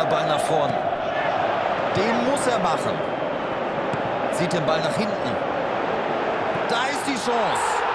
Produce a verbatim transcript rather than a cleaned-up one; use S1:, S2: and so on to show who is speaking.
S1: Ball nach vorn. Den muss er machen. Zieht den Ball nach hinten. Da ist die Chance.